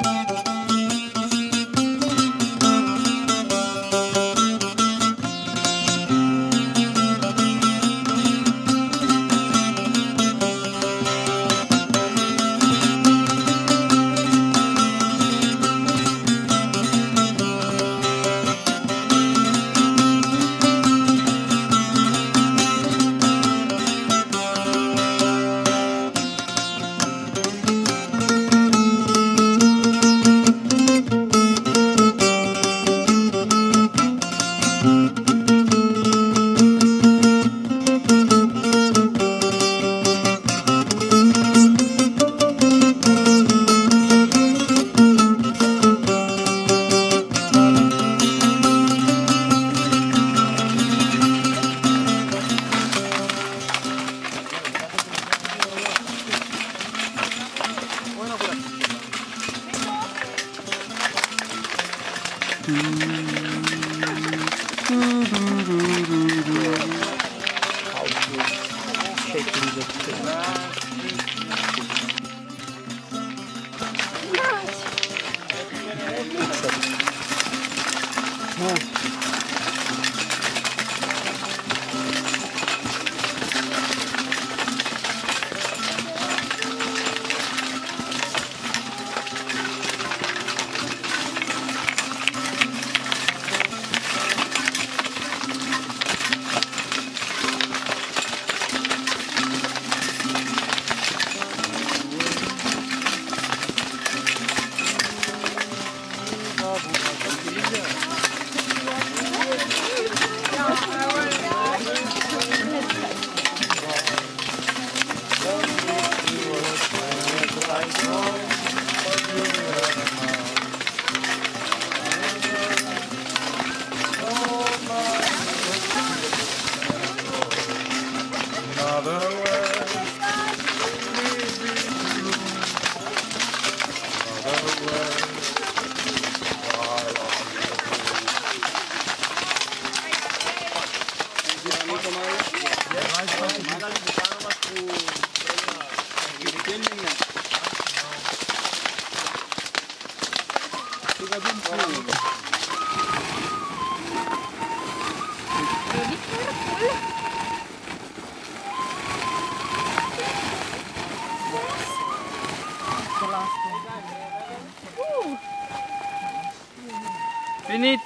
Finito.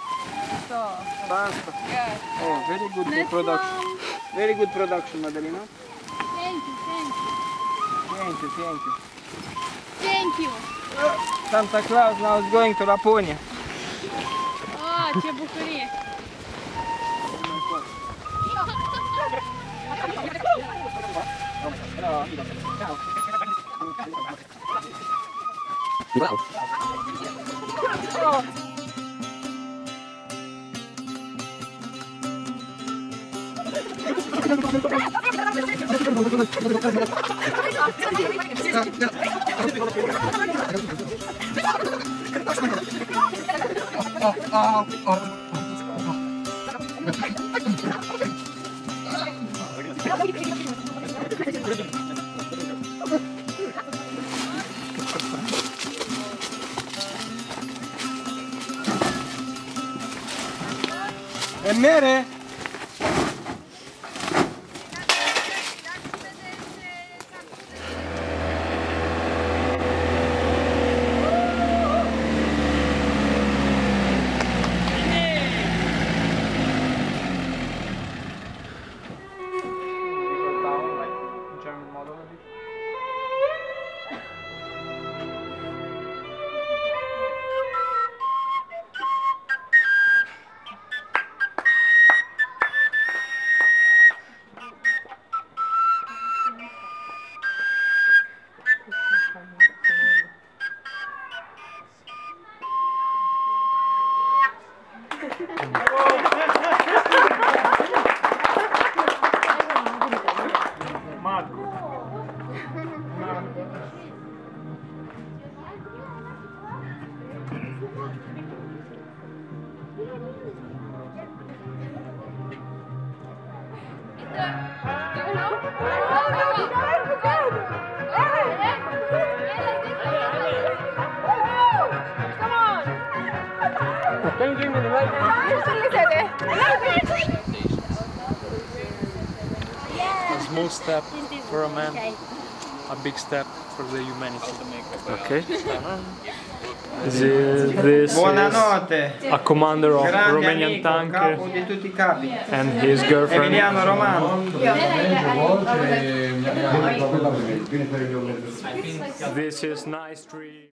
Basta. Yeah. Oh, very good production. Very good production, Madalina. Thank you, thank you. Thank you, thank you. Thank you. Santa Claus now is going to Laponia. Ah, ce bucurie. Wow. E mere? small step for a man, a big step for the humanity. Okay. This is a commander of Romanian tank di tutti i capi. and his girlfriend. Emiliano Romano. This is nice tree.